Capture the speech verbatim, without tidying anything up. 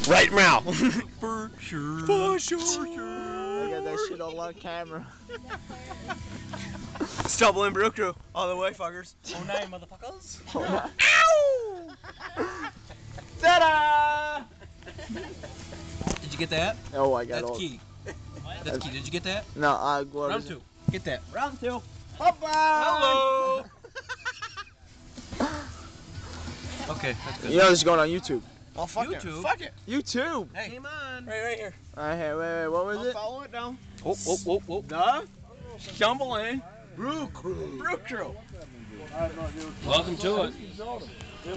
Right now. For sure. For sure, sure. I got that shit all on camera. Stubble and Brew Crew. All the way, fuckers. Oh, nine, motherfuckers. Ow! Ta-da! Did you get that? Oh, I got That's all. key. That's key. Did you get that? No, uh, what Round is two. Get that. Round two. Bye-bye! Hello! Okay, that's good. You know this is going on YouTube. Oh, fuck YouTube. it. Fuck it. YouTube! Hey, come on. Right, right here. Alright, hey, wait, wait, what was I'll it? follow it down. Whoop, whoop, whoop, whoop. The Stumble In Brew Crew. Brew Crew. Welcome to it.